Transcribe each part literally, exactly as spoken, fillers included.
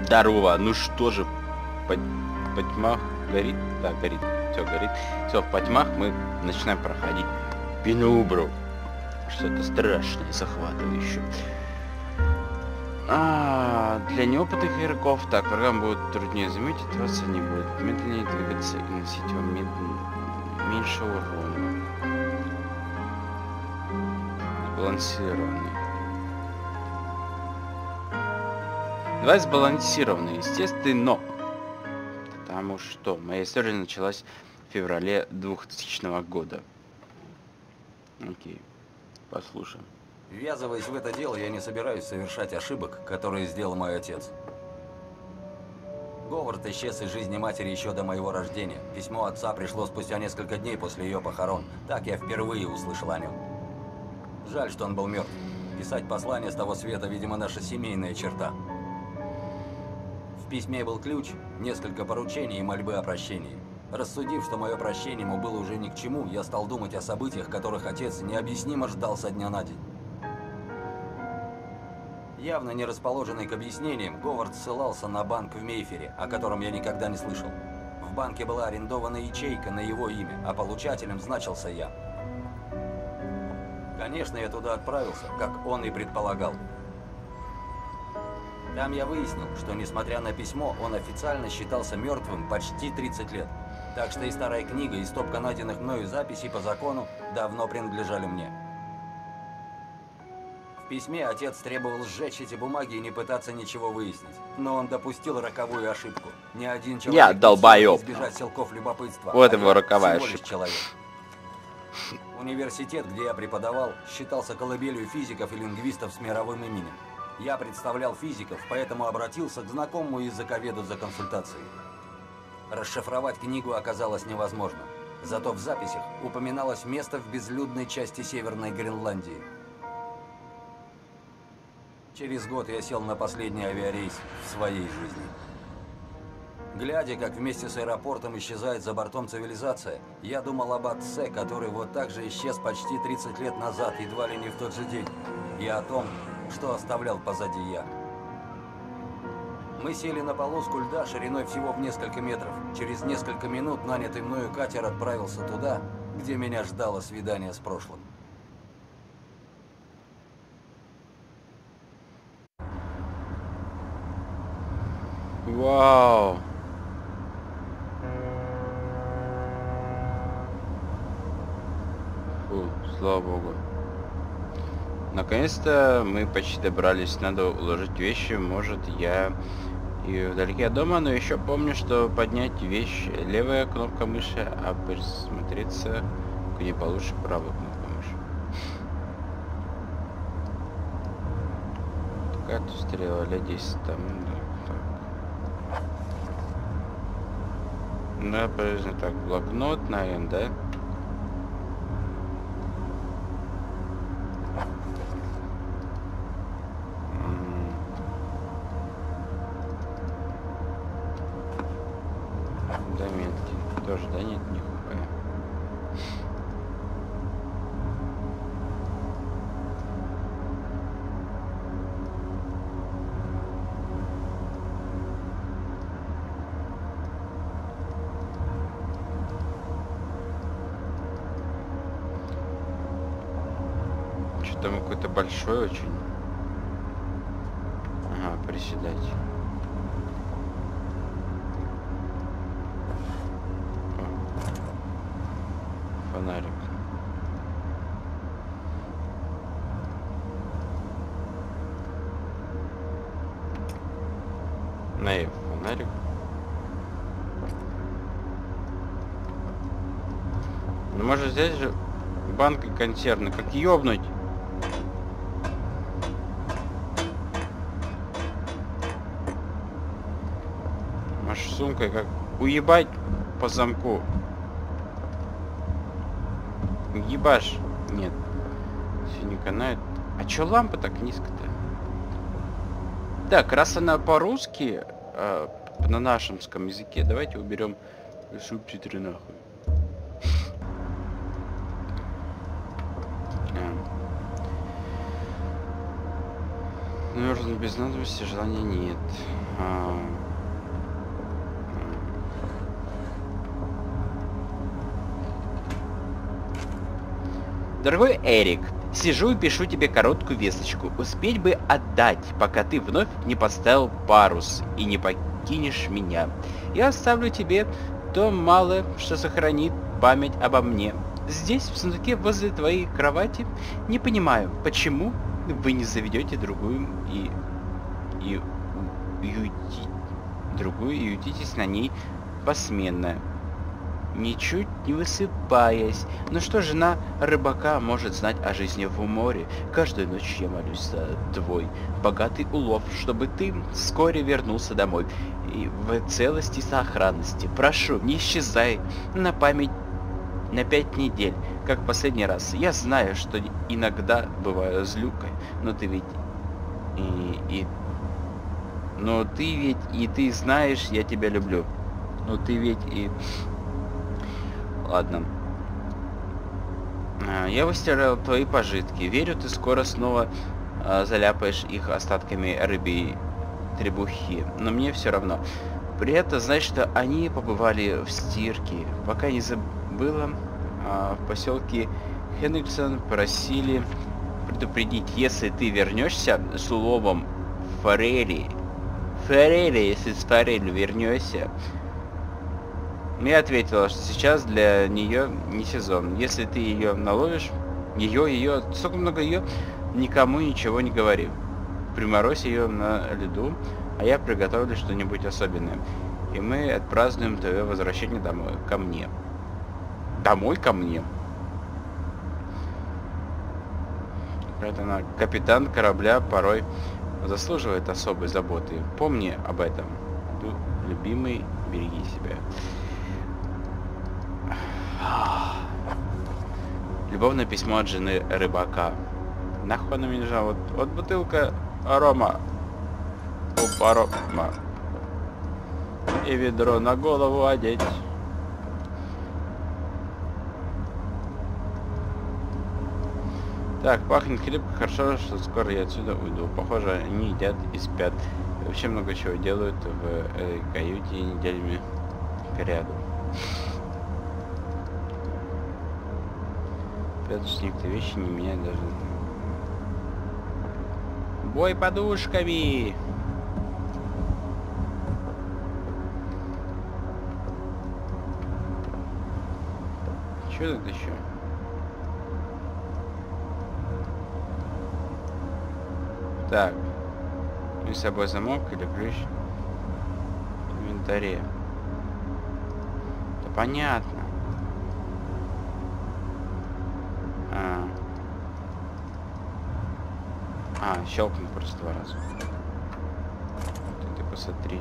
Здорово. Ну что же, по, по тьмах горит? Да, горит. Все горит. Все, в потьмах мы начинаем проходить Пенубру. Что-то страшное, захватывающее. А, для неопытных игроков, так, врагам будет труднее заметить вас, они будут медленнее двигаться и носить вам мед... меньше урона. Сбалансированный. Давай сбалансированный, естественно. Потому что моя история началась в феврале двухтысячного года. Окей, послушаем. Ввязываясь в это дело, я не собираюсь совершать ошибок, которые сделал мой отец. Говард исчез из жизни матери еще до моего рождения. Письмо отца пришло спустя несколько дней после ее похорон. Так я впервые услышал о нем. Жаль, что он был мертв. Писать послание с того света, видимо, наша семейная черта. В письме был ключ, несколько поручений и мольбы о прощении. Рассудив, что мое прощение ему было уже ни к чему, я стал думать о событиях, которых отец необъяснимо ждал со дня на день. Явно не расположенный к объяснениям, Говард ссылался на банк в Мейфере, о котором я никогда не слышал. В банке была арендована ячейка на его имя, а получателем значился я. Конечно, я туда отправился, как он и предполагал. Там я выяснил, что, несмотря на письмо, он официально считался мертвым почти тридцать лет. Так что и старая книга, и стопка найденных мною записей по закону давно принадлежали мне. В письме отец требовал сжечь эти бумаги и не пытаться ничего выяснить. Но он допустил роковую ошибку. Ни один человек Я долбоёб. избежать силков любопытства. Вот а его я роковая всего лишь ошибка. человек. Университет, где я преподавал, считался колыбелью физиков и лингвистов с мировым именем. Я представлял физиков, поэтому обратился к знакомому языковеду за консультацией. Расшифровать книгу оказалось невозможно. Зато в записях упоминалось место в безлюдной части Северной Гренландии. Через год я сел на последний авиарейс в своей жизни. Глядя, как вместе с аэропортом исчезает за бортом цивилизация, я думал об отце, который вот так же исчез почти тридцать лет назад, едва ли не в тот же день, и о том, что оставлял позади я. Мы сели на полоску льда шириной всего в несколько метров. Через несколько минут нанятый мною катер отправился туда, где меня ждало свидание с прошлым. Вау. Фу, слава богу. Наконец-то мы почти добрались. Надо уложить вещи. Может, я и вдалеке от дома, но еще помню, что поднять вещь левая кнопка мыши, а присмотреться где получше правая кнопка мыши. Такая тут стрела, лет десять там. Так. Да, полезно. Так, блокнот, наверное, да? Заметки. Тоже, да, нет, нихуя. Что-то там какой-то большой очень. Ага, приседать. Фонарик. Наив, фонарик. Ну, может, здесь же банка консервная, как ёбнуть. Может, сумкой как уебать по замку. Ебашь. Нет. Все не канает. А чё лампа так низко-то? Так, раз она по-русски, э, на нашемском языке, давайте уберем субтитры нахуй. А. замерзнуть без надобности, желания нет. А... Дорогой Эрик, сижу и пишу тебе короткую весточку. Успеть бы отдать, пока ты вновь не поставил парус и не покинешь меня. Я оставлю тебе то малое, что сохранит память обо мне. Здесь, в сундуке возле твоей кровати, не понимаю, почему вы не заведете другую и... и... уюти... другую и ютитесь на ней посменно, ничуть не высыпаясь. Но что жена рыбака может знать о жизни в море? Каждую ночь я молюсь за твой богатый улов, чтобы ты вскоре вернулся домой и в целости и сохранности. Прошу, не исчезай на память на пять недель, как в последний раз. Я знаю, что иногда бываю злюкой, но ты ведь и... и... но ты ведь и ты знаешь, я тебя люблю. Но ты ведь и... Ладно. Я выстирал твои пожитки. Верю, ты скоро снова а, заляпаешь их остатками рыбьей требухи. Но мне все равно. При этом знать, что они побывали в стирке. Пока не забыла, а, в поселке Хенриксон просили предупредить, если ты вернешься с уловом форели. Форели, если с форелью вернешься. Я ответила, что сейчас для нее не сезон. Если ты ее наловишь, ее, ее, столько много ее, никому ничего не говори. Приморозь ее на льду, а я приготовлю что-нибудь особенное. И мы отпразднуем твое возвращение домой, ко мне. Домой ко мне? Поэтому капитан корабля порой заслуживает особой заботы. Помни об этом. Любимый, береги себя. Любовное письмо от жены рыбака. Нахуй она мне лежала? Вот, вот бутылка арома. Оп, арома. И ведро на голову одеть. Так, пахнет хлеб. Хорошо, что скоро я отсюда уйду. Похоже, они едят и спят. И вообще много чего делают в э, каюте неделями к ряду. Что некоторые вещи не меняют даже. Бой подушками! Что тут еще? Так. И с собой замок или ключ в инвентаре. Да понятно. А, а щелкнул просто два раза. Ты посмотри.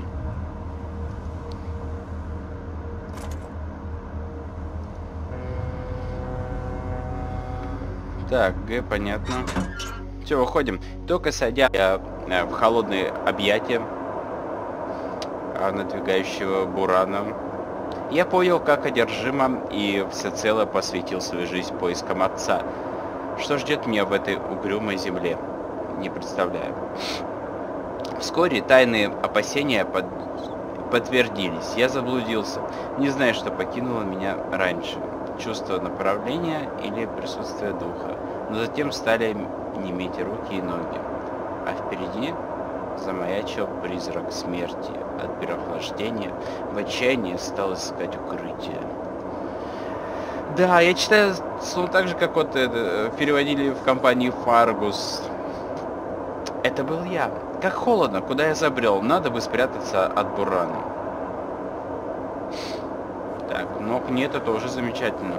Так, Г, понятно. Все, выходим. Только сойдя э, в холодные объятия э, надвигающего бурана, я понял, как одержимо и всецело посвятил свою жизнь поискам отца. Что ждет меня в этой угрюмой земле, не представляю. Вскоре тайные опасения под... подтвердились. Я заблудился, не знаю, что покинуло меня раньше. Чувство направления или присутствие духа. Но затем стали неметь руки и ноги. А впереди замаячил призрак смерти. От переохлаждения в отчаянии стал искать укрытие. Да, я читаю словно так же, как вот это, переводили в компании Фаргус. Это был я. Как холодно, куда я забрел. Надо бы спрятаться от бурана. Так, ног нет, это уже замечательно.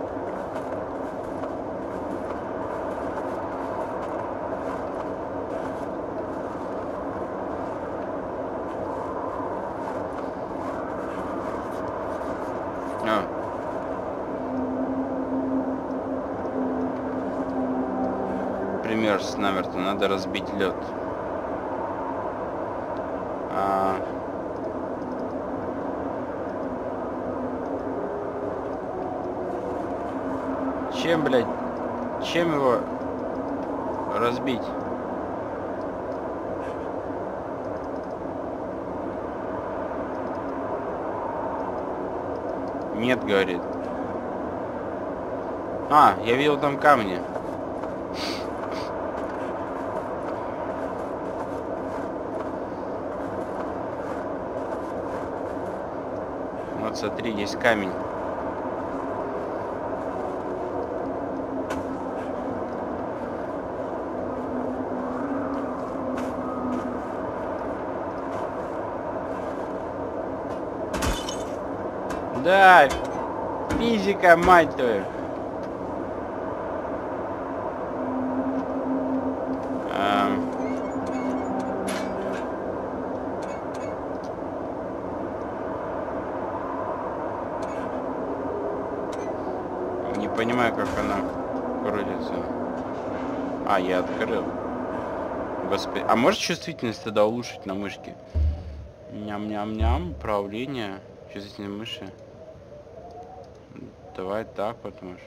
А. Примерз намертво, надо разбить лед. А... Чем, блядь? Чем его разбить? Нет, говорит. А, я видел там камни. Вот смотри, есть камень. Да, физика, мать твою. Эм. Не понимаю, как она крутится. А, я открыл. Господи. А может чувствительность тогда улучшить на мышке? Ням-ням-ням. Управление чувствительной мыши. Давай так вот, может.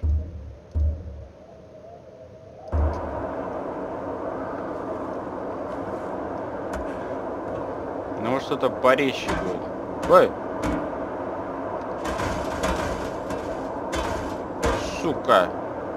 Ну, может, что-то порезче будет. Ой! Сука!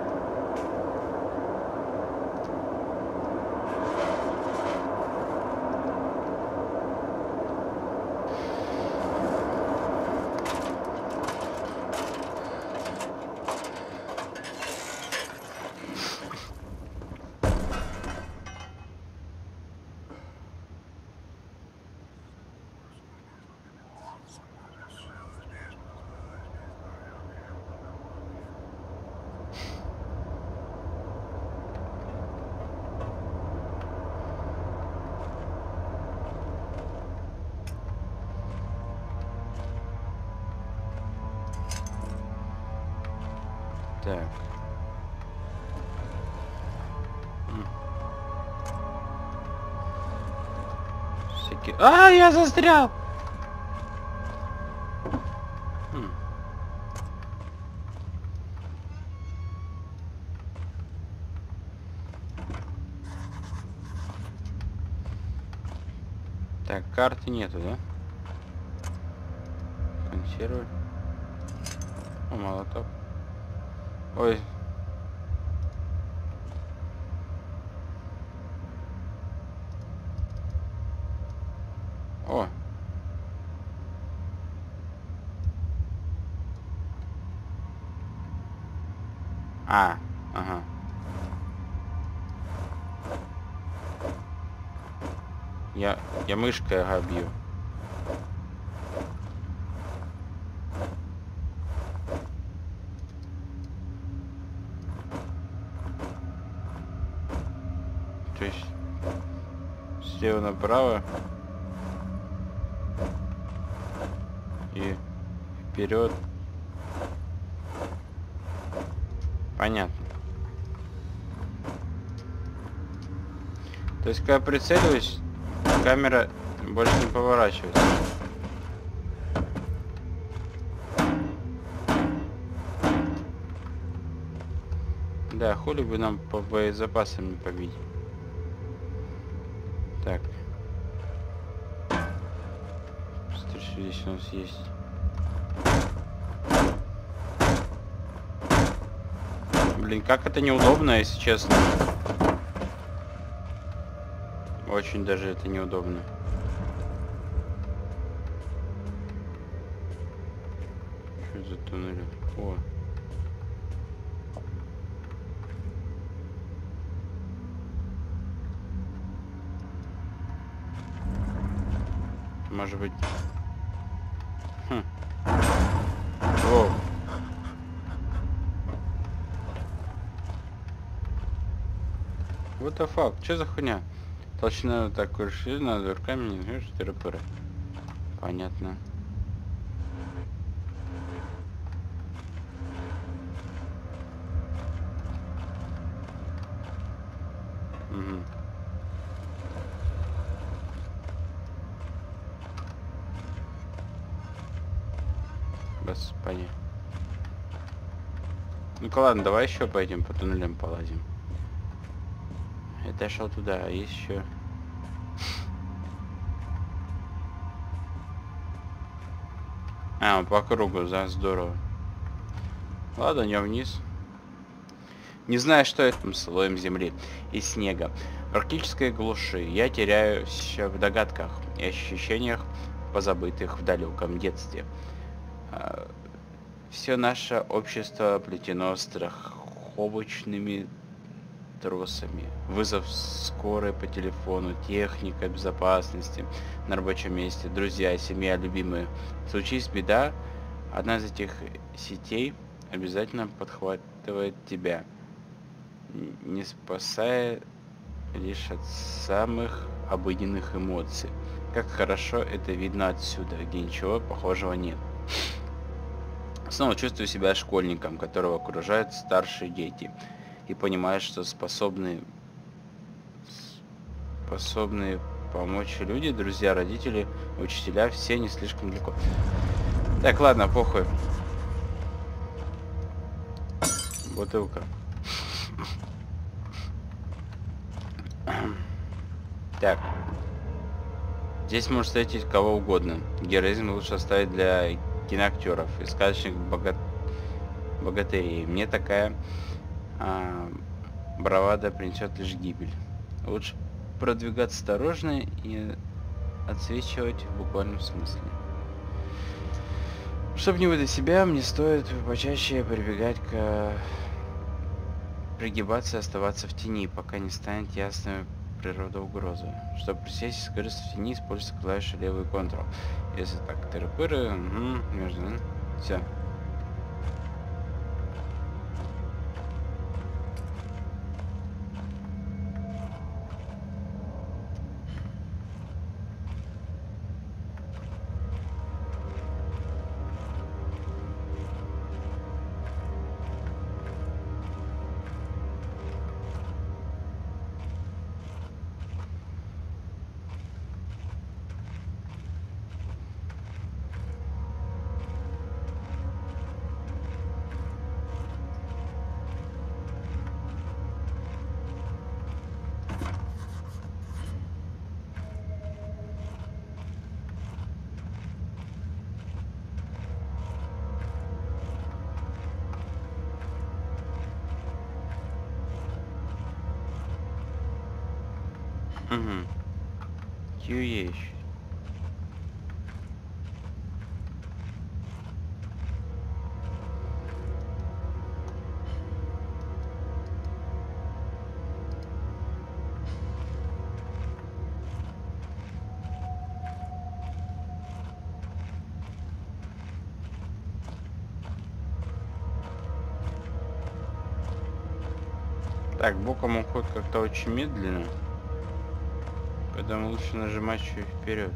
Так. М. Всякие... А, я застрял! М. Так, карты нету, да? Консервы. О, молоток. Ой. О. А, ага. Я, я мышкой ага, бью. То есть слева направо и вперед. Понятно. То есть, когда прицеливаюсь, камера больше не поворачивается. Да, хули бы нам по боезапасам не побить. Так. Что здесь у нас есть? Блин, как это неудобно, если честно. Очень даже это неудобно. Что за туннель? О. Может быть... Хм. Воу. What the fuck? Что за хуйня? Толщина такой ширины, надо руками не знаешь, тыры-пыры. Понятно. Угу. Господи. Ну-ка ладно, давай еще пойдем по туннелям полазим. Это шел туда, а есть еще. А, по кругу, да, здорово. Ладно, идем вниз. Не знаю, что это слоем земли и снега. В арктической глуши я теряюсь в догадках и ощущениях, позабытых в далеком детстве. Все наше общество плетено страховочными тросами. Вызов скорой по телефону, техника безопасности на рабочем месте, друзья, семья, любимые. Случись беда, одна из этих сетей обязательно подхватывает тебя, не спасая лишь от самых обыденных эмоций. Как хорошо это видно отсюда, где ничего похожего нет. Снова чувствую себя школьником, которого окружают старшие дети, и понимаю, что способны, способные помочь люди, друзья, родители, учителя, все не слишком далеко. Так, ладно, похуй. Бутылка. Так. Здесь можно встретить кого угодно. Героизм лучше оставить для киноактеров и сказочных богат... богатырей. Мне такая а, бравада принесет лишь гибель. Лучше продвигаться осторожно и отсвечивать в буквальном смысле. Чтобы не выдать себя, мне стоит почаще прибегать к... пригибаться и оставаться в тени, пока не станет ясной природа угрозы. Чтобы присесть и скрыться в тени, используйте клавишу левый контрол. Если так, тыры-пыры, угу, между... Все. Угу. Q еще. Так, боком он ходит как-то очень медленно. Поэтому лучше нажимать чуть вперед.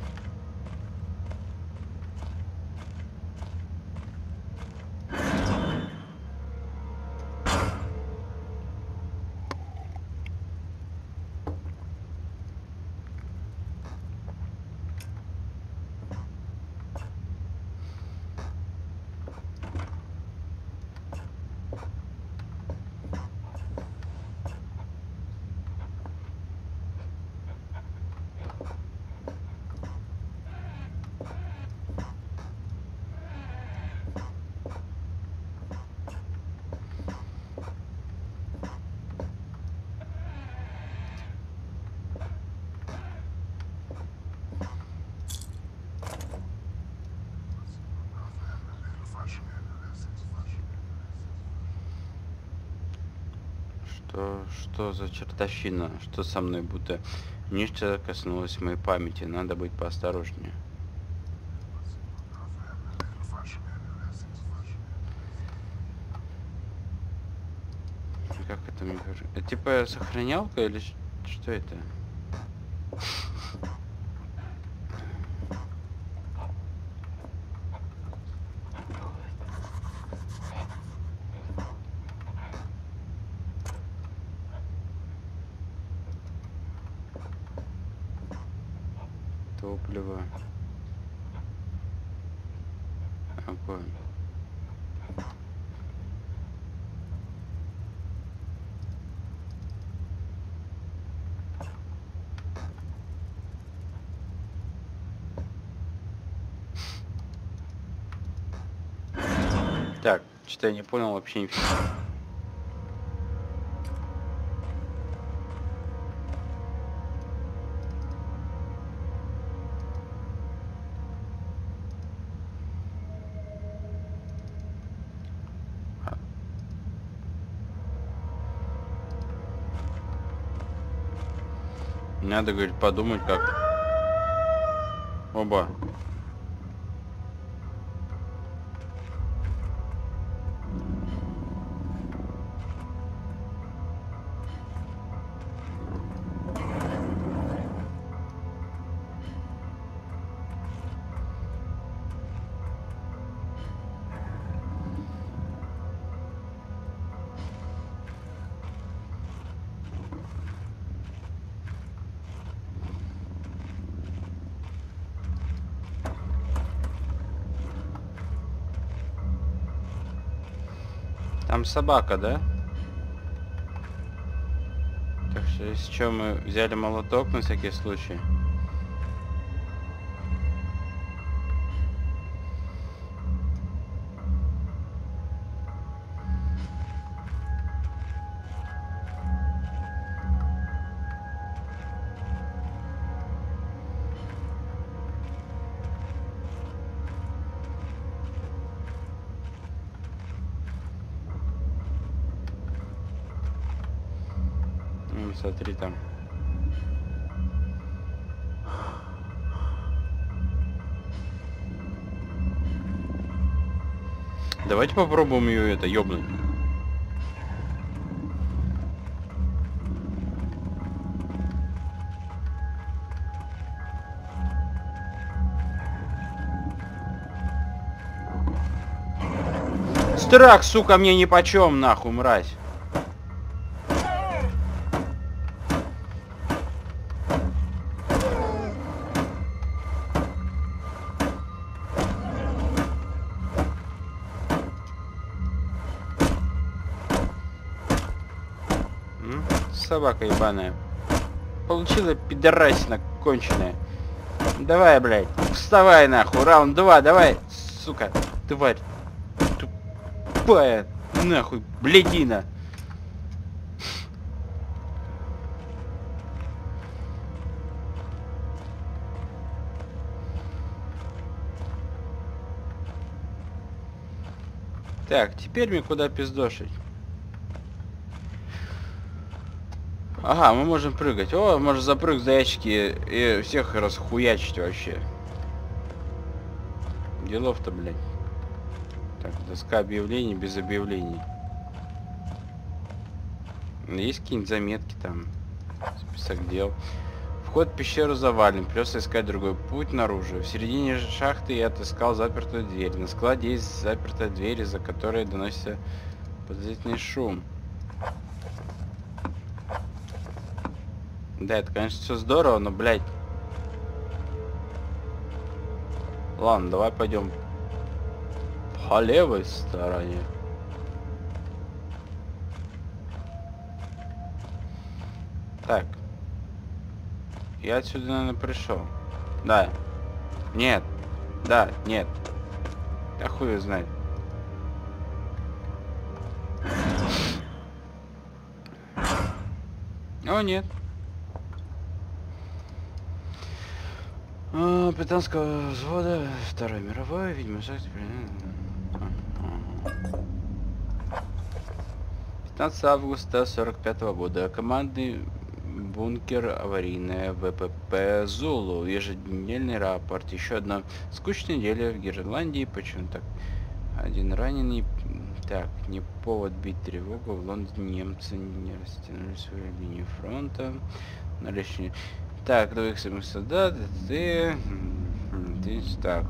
Что, что за чертовщина? Что со мной, будто нечто коснулось моей памяти? Надо быть поосторожнее. Как это мне кажется? Это типа сохранялка или что это? Топливо. Огонь. Так, что-то я не понял вообще нифига. Надо, говорит, подумать как. Оба. Там собака, да? Так что, если что, мы взяли молоток на всякий случай. Ну, смотри там. Давайте попробуем ее это ёбнуть. Страх, сука, мне нипочем, нахуй, мразь. Собака ебаная. Получила пидорасина конченая. Давай, блядь. Вставай, нахуй. Раунд два, давай. Сука, тварь. Тупая. Нахуй, блядина. Так, теперь мне куда пиздошить? Ага, мы можем прыгать. О, можно запрыгнуть за ящики и всех расхуячить вообще. Делов-то, блядь. Так, доска объявлений без объявлений. Есть какие-нибудь заметки там? Список дел. Вход в пещеру завален. Придется искать другой путь наружу. В середине шахты я отыскал запертую дверь. На складе есть запертая дверь, из-за которой доносится подозрительный шум. Да, это, конечно, все здорово, но, блядь. Ладно, давай пойдем по левой стороне. Так. Я отсюда, наверное, пришел. Да. Нет. Да, нет. Да хуй его знает. О, нет. А, британского взвода Второй мировой, видимо, шахте. пятнадцатого августа сорок пятого года. Командный бункер аварийная ВПП Зулу. Еженедельный рапорт. Еще одна скучная неделя в Гренландии. Почему так? Один раненый. Так, не повод бить тревогу. В Лондоне немцы не растянули свою линию фронта. На лишние. Так, двоих самих солдат, ты... ты... Так.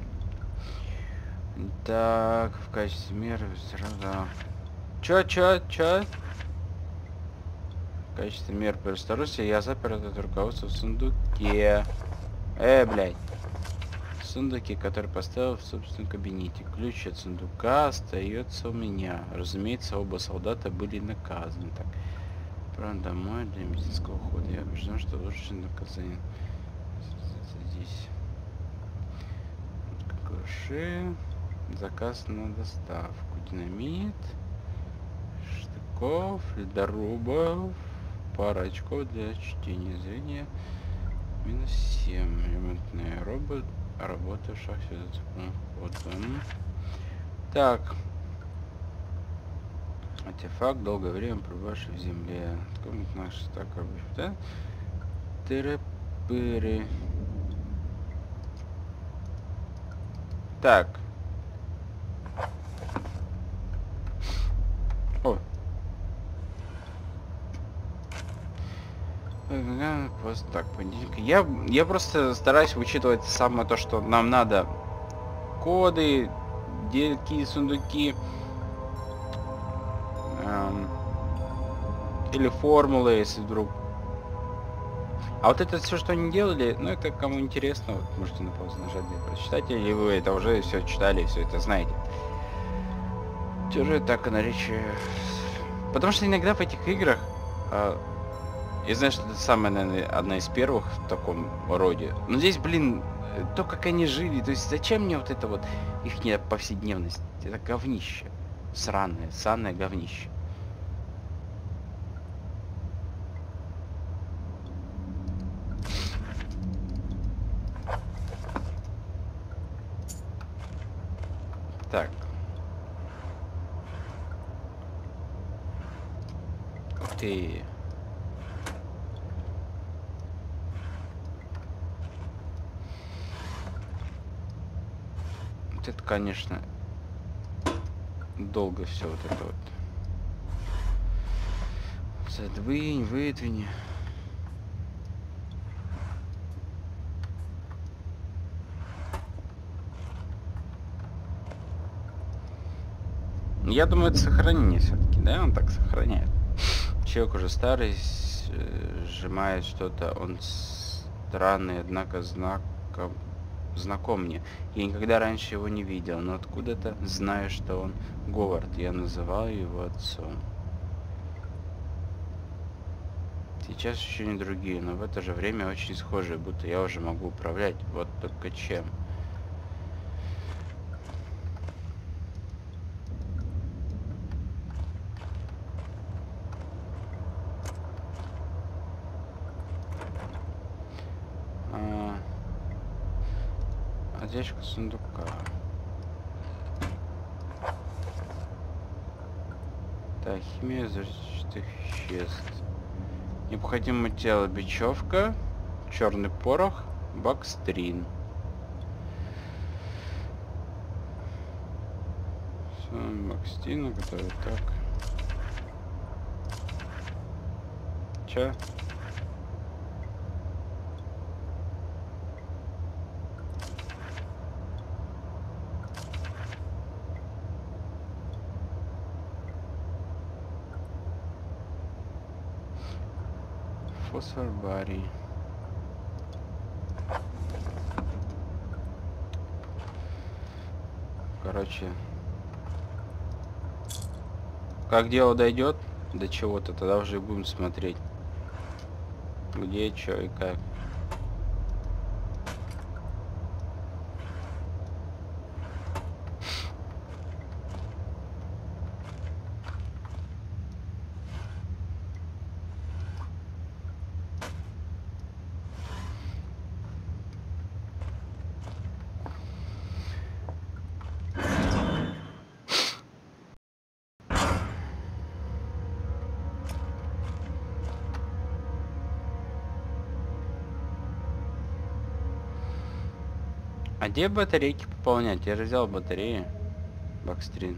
Так, в качестве меры... Да. Чё, чё, чё? В качестве меры по осторожности я запер этот руководство в сундуке. Э, блядь. В сундуке, который поставил в собственном кабинете. Ключ от сундука остается у меня. Разумеется, оба солдата были наказаны. Так. Правда, домой для медицинского ухода. Я убежден, что лучше наказание здесь. Глуши. Заказ на доставку. Динамит. Штыков. Ледорубов. Пара очков для чтения зрения. Минус семь. Ремонтный робот. Работа в шахте. Вот он. Так. Артефакт. Долгое время пробывавший в земле. Комнат наш так рабочий. Да? Тыры-пыры. Так. О. Просто так, я, я просто стараюсь учитывать самое то, что нам надо. Коды, детки, сундуки. Эм, или формулы, если вдруг. А вот это все, что они делали, ну это кому интересно, вот можете на паузу нажать и прочитать, или вы это уже все читали, все это знаете. Сюжет так и наречие. Потому что иногда в этих играх, э, я знаю, что это самая, наверное, одна из первых в таком роде. Но здесь, блин, то, как они жили, то есть зачем мне вот это вот их повседневность? Это говнище. Сраное, сраное говнище. Так. Ух ты. Вот это, конечно, долго все вот это вот. Задвинь, выдвинь. Я думаю, это сохранение все-таки, да? Он так сохраняет. Человек уже старый, сжимает что-то, он странный, однако знаком, знаком мне. Я никогда раньше его не видел, но откуда-то знаю, что он Говард. Я называю его отцом. Сейчас еще не другие, но в это же время очень схожие, будто я уже могу управлять. Вот только чем. Отдечка сундука. Так, химия взрывчатых веществ. Необходимо материал: бечевка, черный порох, бакстрин. Бакстрин, который так. Че? Фосфор барий. Короче, как дело дойдет до чего-то, тогда уже будем смотреть, где, что и как. А где батарейки пополнять? Я же взял батареи. Бакстрин.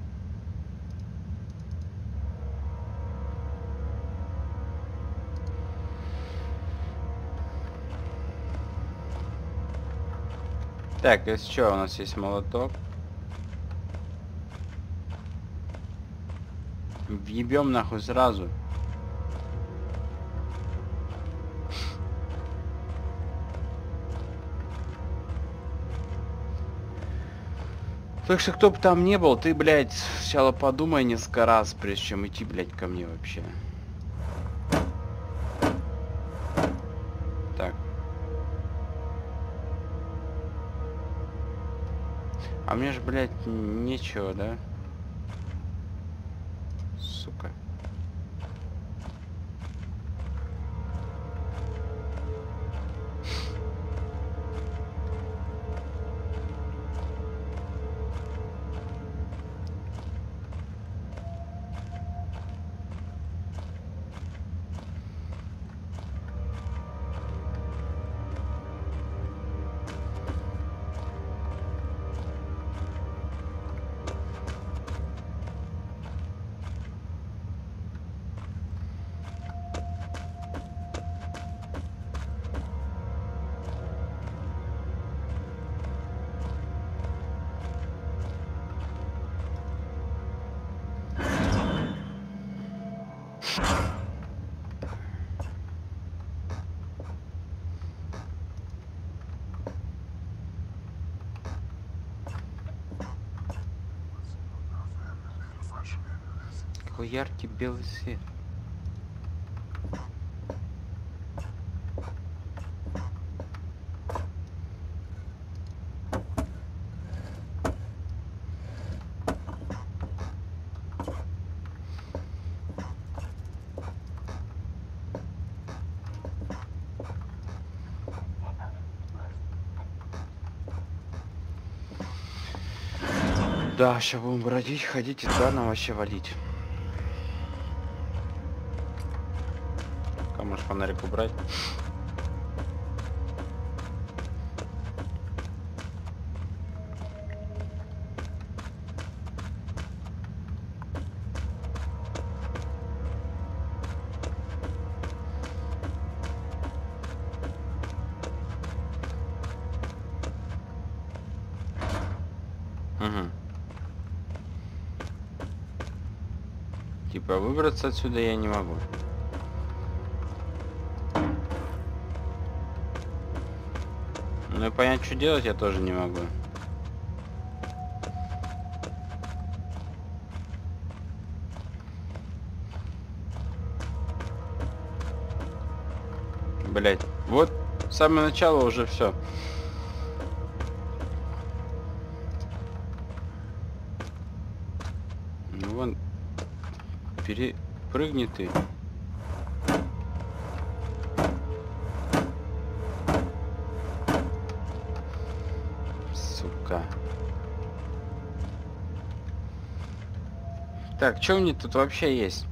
Так, если что, у нас есть молоток. Въебем нахуй сразу. Так что кто бы там не был, ты, блядь, сначала подумай несколько раз, прежде чем идти, блядь, ко мне вообще. Так. А мне же, блядь, нечего, да? Сука. Какой яркий белый свет. Да, сейчас будем бродить, ходить, из Дана вообще валить. А может фонарик убрать? Угу. Типа выбраться отсюда я не могу. Ну и понять, что делать, я тоже не могу. Блять, вот с самого начала уже все. Ну вон, перепрыгни ты. Сука. Так, что мне тут вообще есть?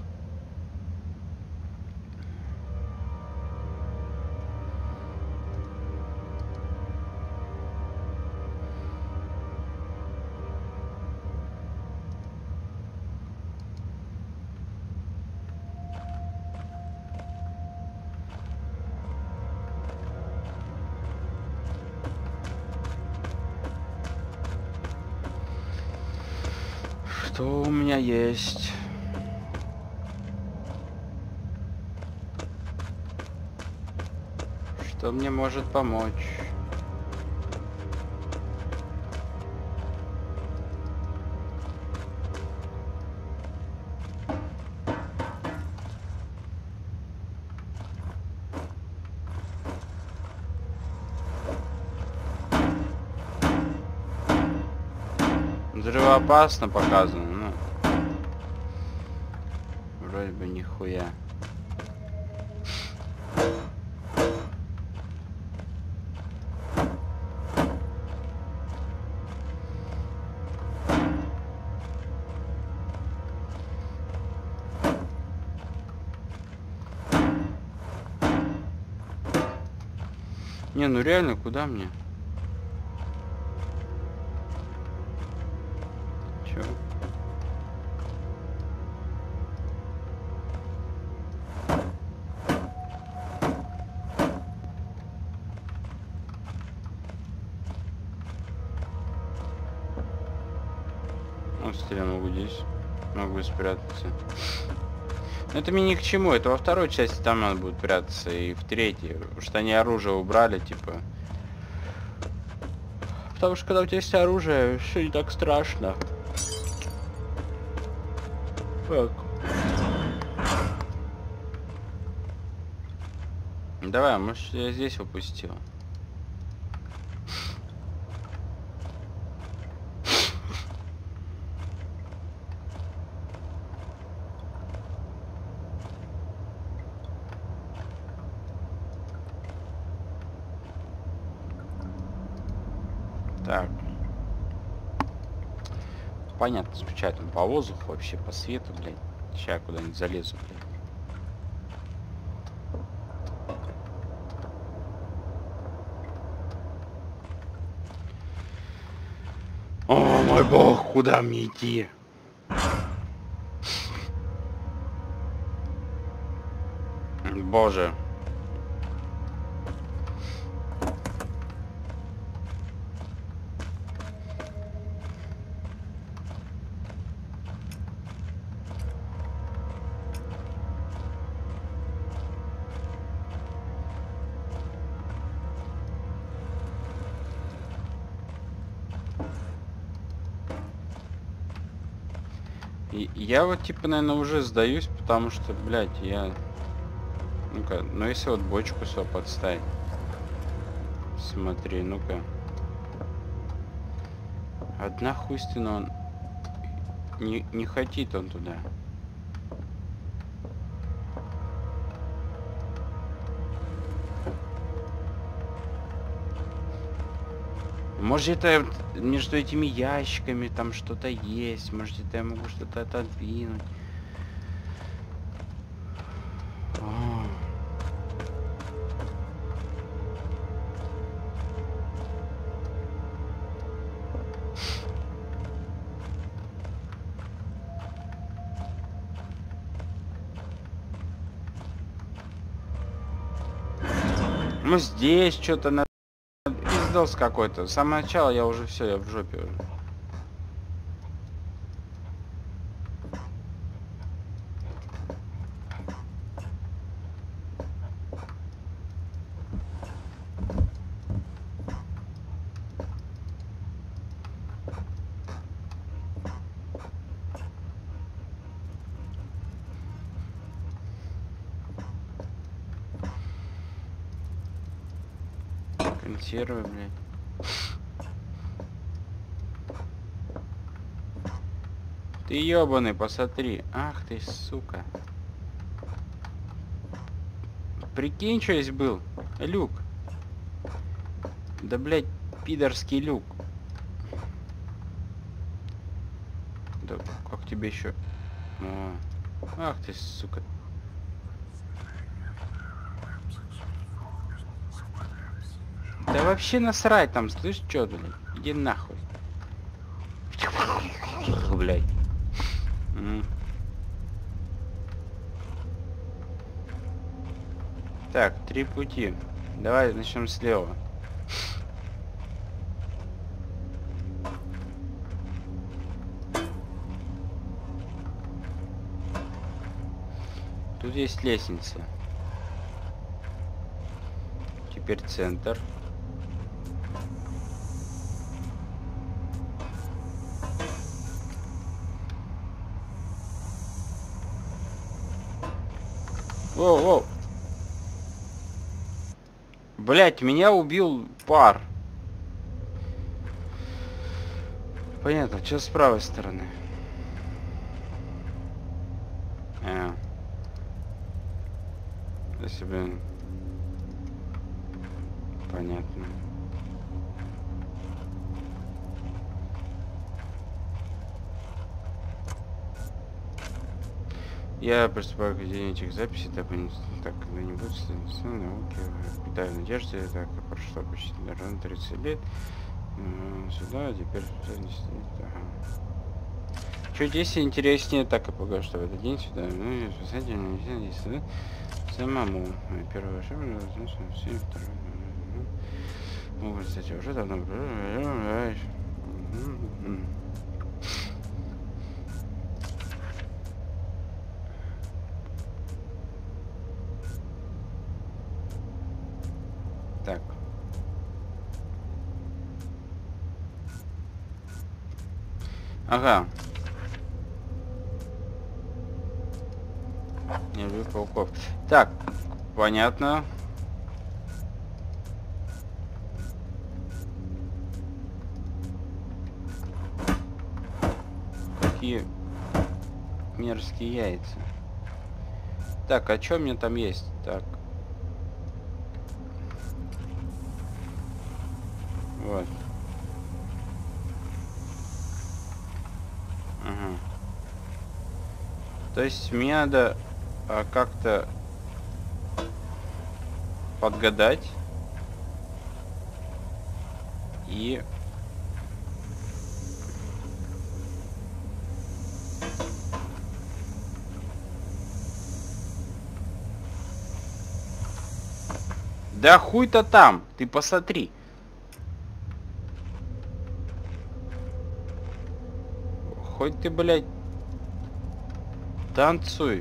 Что у меня есть? Что мне может помочь? Взрывоопасно показано, ну. Вроде бы нихуя. Не, ну реально, куда мне? Чё? Ну, кстати, я могу здесь. Могу спрятаться. Но это мне ни к чему. Это во второй части там надо будет прятаться. И в третьей. Потому что они оружие убрали, типа. Потому что когда у тебя есть оружие, все не так страшно. Так. Давай, может, я здесь упустил. Так. Понятно, скучать он по воздуху, вообще по свету, блядь. Сейчас куда-нибудь залезу, блядь. О, мой бог, куда мне идти? Боже. И я вот типа, наверное, уже сдаюсь, потому что, блядь, я... Ну-ка, ну если вот бочку сюда подставить. Смотри, ну-ка. Одна хуйственно он... Не, не хотит он туда. Может, это между этими ящиками там что-то есть. Может, это я могу что-то отодвинуть. О. Ну, здесь что-то на... Пиздос какой-то. С самого начала я уже все, я в жопе уже. Консервы, блядь. Ты ёбаный, посмотри. Ах ты, сука. Прикинь, что здесь был. Люк. Да, блядь, пидорский люк. Да как тебе еще? О. Ах ты, сука. Да вообще насрать там, слышь, что, блядь? Иди нахуй. Блядь. М. Так, три пути. Давай начнем слева. Тут есть лестница. Теперь центр. Воу-воу. Блять, меня убил пар. Понятно, что с правой стороны? А. Если, блин. Понятно. Я приступаю к ведению этих записей, так, так когда-нибудь науки, питаю надежды, так прошло почти, наверное, тридцать лет. Сюда, теперь... Ага. Чуть здесь интереснее, так и пока что в этот день сюда. Ну и спасательно, здесь сюда самому. Первая ошибка, значит, все второе. Ну, кстати, уже давно... Так. Ага. Не люблю пауков. Так, понятно. Какие мерзкие яйца. Так, а что мне там есть? Так. Вот. То есть мне надо а, как-то подгадать и да хуй-то там, ты посмотри. Хоть ты, блядь, танцуй.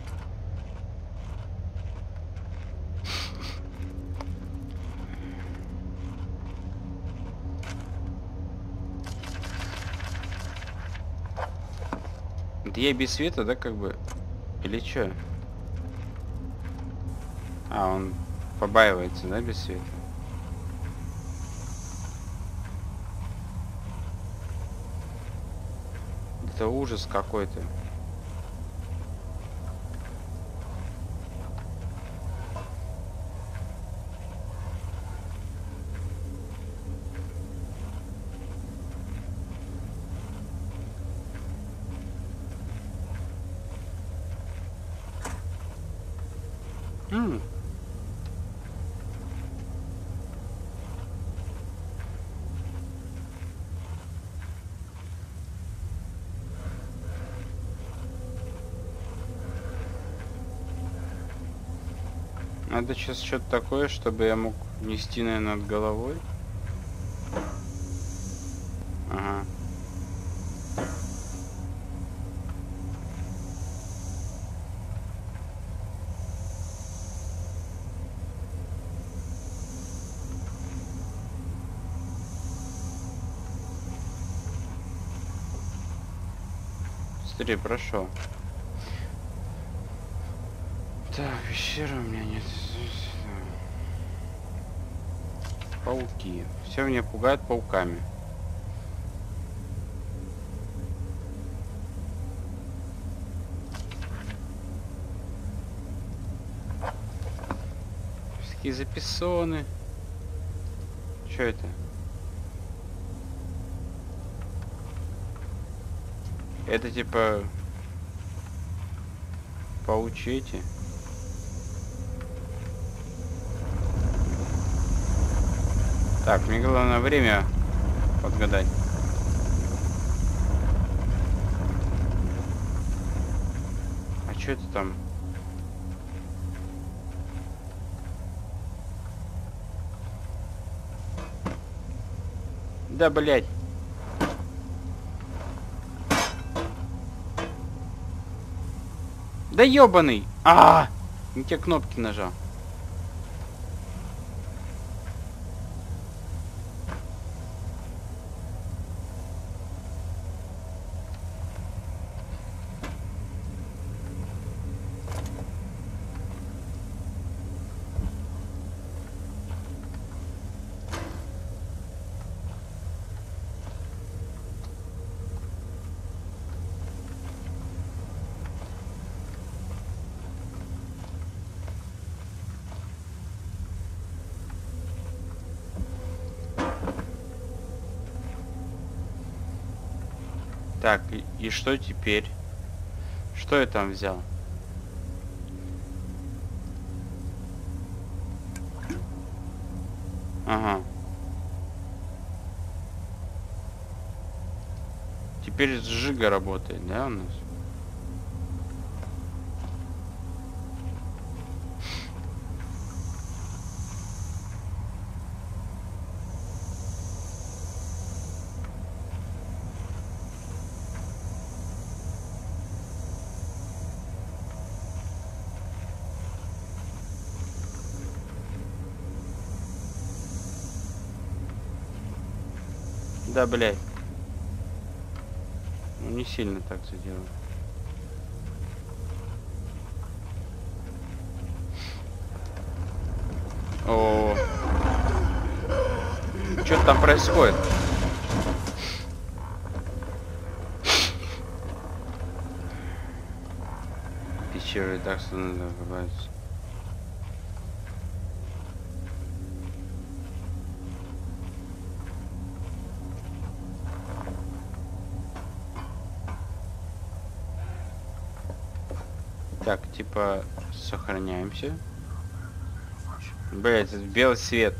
Да я без света, да, как бы? Или чё? А, он побаивается, да, без света? Это ужас какой-то. М. Надо сейчас что-то такое, чтобы я мог нести, наверное, над головой. Ага. Смотри, прошел. Так, пещеры у меня нет. Пауки. Все меня пугает пауками. Такие записоны. Что это? Это типа паучьи эти. Так, мне главное время подгадать. А что это там? Да, блядь. Да ёбаный! А, -а, -а! Не те кнопки нажал. Так, и, и что теперь? Что я там взял? Ага. Теперь сжига работает, да, у нас? Да, блядь. Ну, не сильно так заделал. О, что там происходит? Пещеры, так что надо добавиться. Так, типа, сохраняемся. Блять, это белый свет.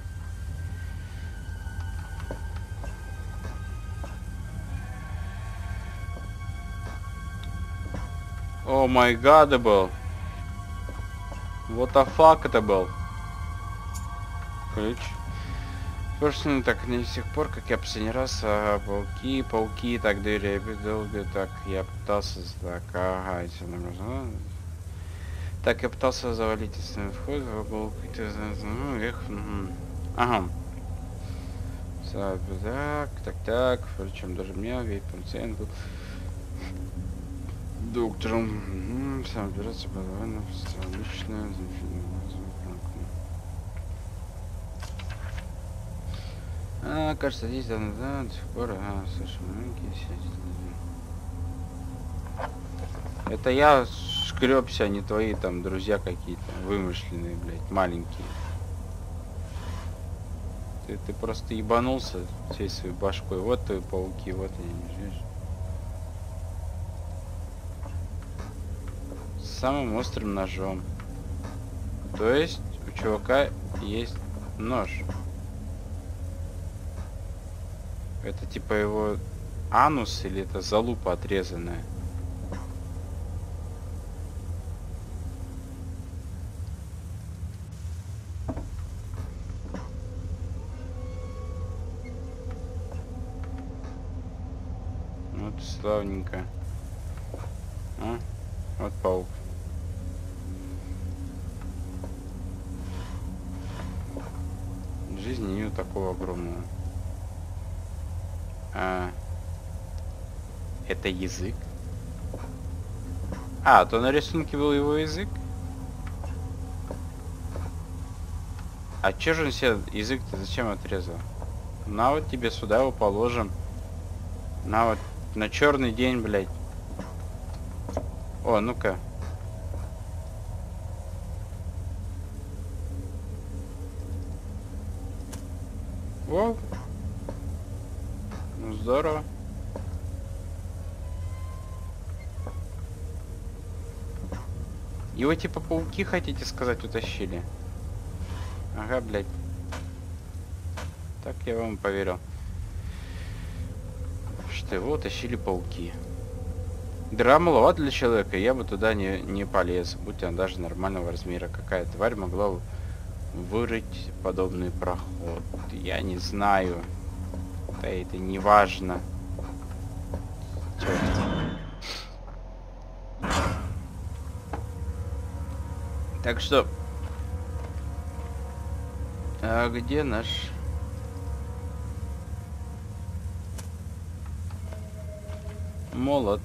О май гад, это был. What the fuck это был? Ключ. Просто так, не с тех пор, как я последний раз, а, пауки, пауки, так, дыри, долго, так, я пытался, так, ага, это нормально. Так, я пытался завалить основной вход в угол, ну, их, угу. Ага. Так, так, так, причем даже мне, ведь пациент был доктором, угу. Сам операция была личная. А, кажется, здесь да, да, до сих пор, а, слушай, маленькие все. Это я шкребся, а не твои там друзья какие-то вымышленные, блядь, маленькие. Ты, ты просто ебанулся всей своей башкой. Вот твои пауки, вот они, видишь? С самым острым ножом. То есть у чувака есть нож. Это типа его анус или это залупа отрезанная? Вот славненько. А? Вот паук. Жизни не такого огромного. А, это язык? А, то на рисунке был его язык? А чё же он себе язык-то зачем отрезал? На вот тебе сюда его положим. На вот, на черный день, блядь. О, ну-ка. О! Ну здорово. Его типа пауки, хотите сказать, утащили? Ага, блядь. Так я вам поверил. Что его утащили пауки. Дыра маловато для человека, я бы туда не, не полез. Будь она даже нормального размера. Какая тварь могла вырыть подобный проход? Я не знаю. Да это не важно. Так что... А где наш... молот?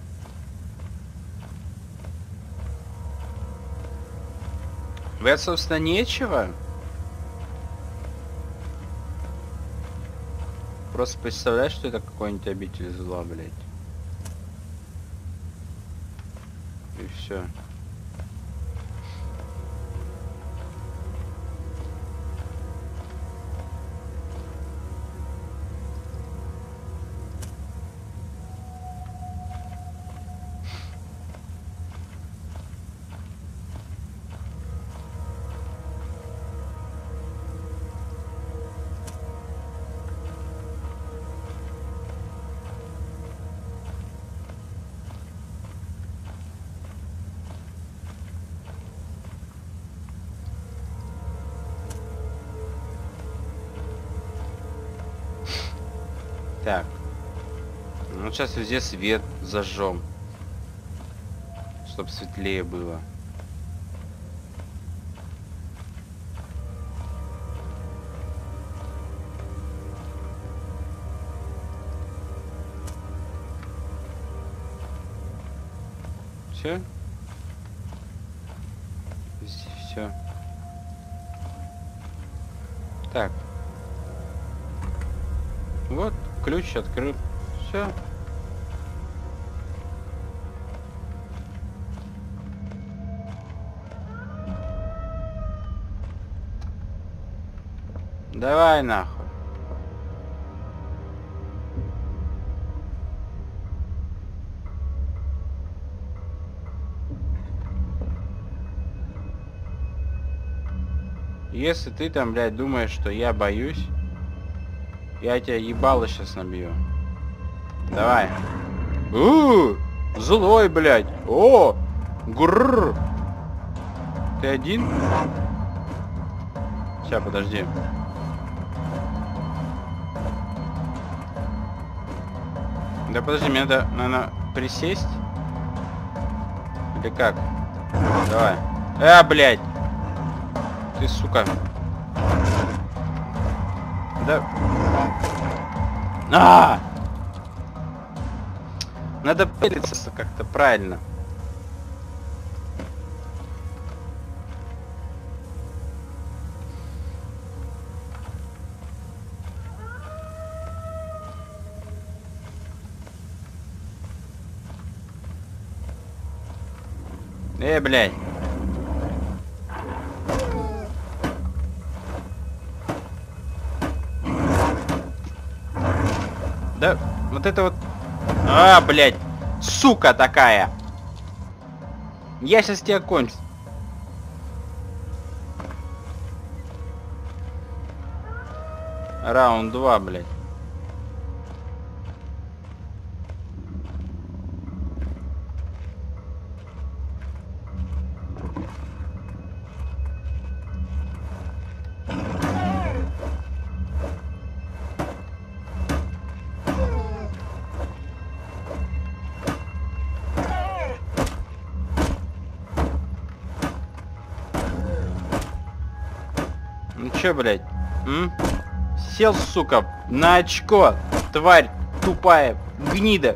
Вы, собственно, нечего. Просто представляешь, что это какой-нибудь обитель зла, блядь. И все. Так. Ну сейчас везде свет зажжем. Чтоб светлее было. Все? Здесь все. Так. Вот, ключ открыт. Все. Давай нахуй. Если ты там, блядь, думаешь, что я боюсь, я тебя ебало сейчас набью. Давай. У-у-у! Злой, блядь. О! Грррр! Ты один? Сейчас, подожди. Да подожди, мне надо, наверное, присесть. Или как? Давай. А, блядь! Ты, сука. Да. А! Надо пылиться как-то правильно. Э, блядь. Да, вот это вот... А, блядь. Сука такая. Я сейчас тебя кончу. Раунд два, блядь. Ну чё, блядь? М? Сел, сука, на очко, тварь тупая, гнида.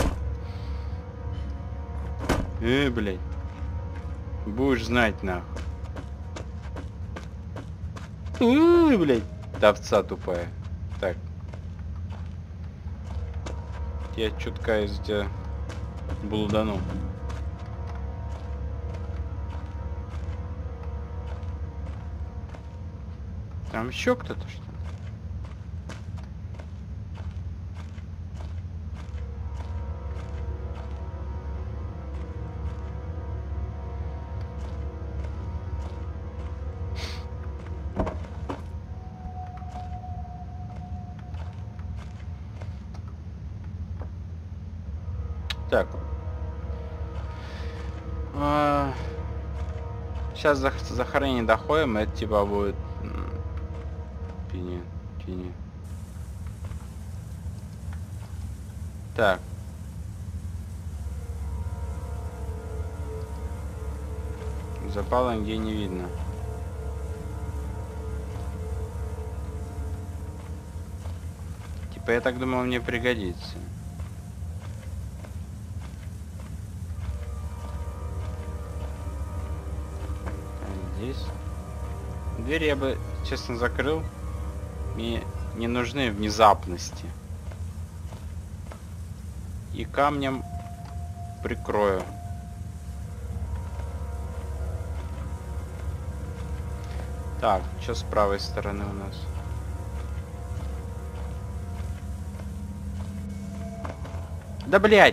Э, блядь. Будешь знать, нахуй. Э, блядь. Овца тупая. Так. Я чутка из тебя блуданул. Там еще кто-то что ли? Так. А... Сейчас за захоронение доходим, это типа будет... Пини, пини. Так. Запала нигде не видно. Типа я так думал, мне пригодится. А здесь. Дверь я бы, честно, закрыл. Мне не нужны внезапности. И камнем прикрою. Так, что с правой стороны у нас? Да, блядь!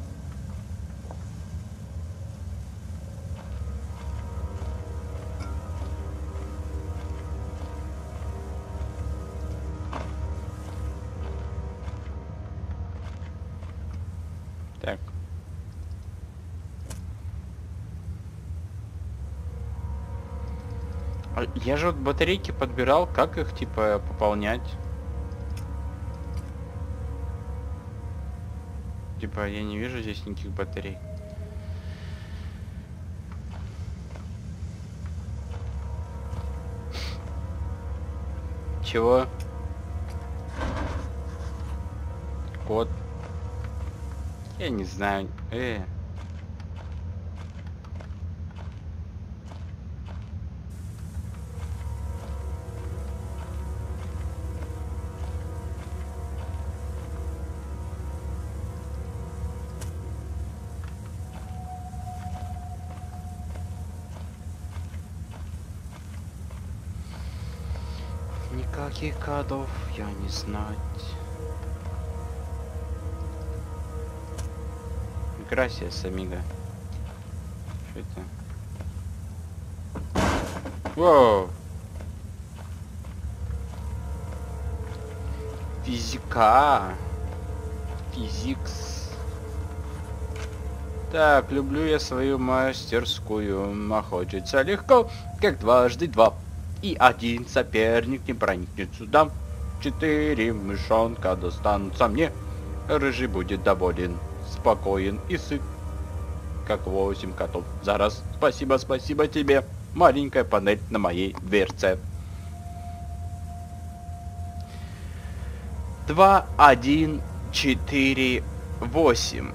Так. А я же вот батарейки подбирал, как их типа пополнять? Типа я не вижу здесь никаких батарей. Чего? Код. Я не знаю. Э. Никаких кодов я не знать. Gracias, amiga. Что это? Воу! Физика. Физикс. Так, люблю я свою мастерскую. Охотиться легко, как дважды два. И один соперник не проникнет сюда. Четыре мышонка достанутся мне. Рыжий будет доволен, спокоен и сыт, как восемь котов за раз. Спасибо, спасибо тебе. Маленькая панель на моей дверце. Два, один, четыре, восемь.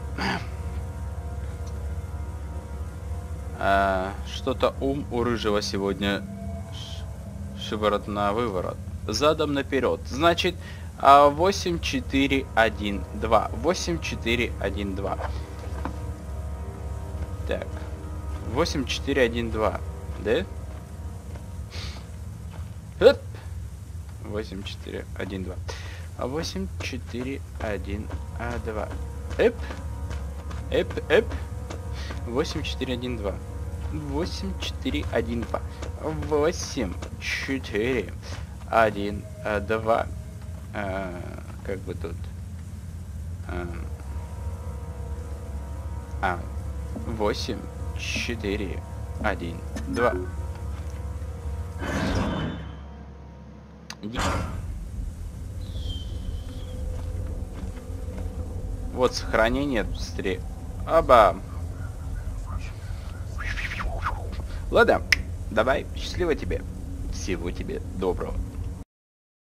А, что-то ум у Рыжего сегодня шиворот на выворот. Задом наперед. Значит, восемь, четыре, один, два. восемь, четыре, один, два. Так. восемь, четыре, один, два. Да? Оп. восемь, четыре, один, два. восемь, четыре, один, два. Эп. Эп, эп. восемь, четыре, один, два. восемь, четыре, один, два. восемь, четыре, один, два. А, как бы тут. А, а восемь, четыре, один, два. Вот сохранение быстрее. Оба. Ладно, давай, счастливо тебе. Всего тебе доброго.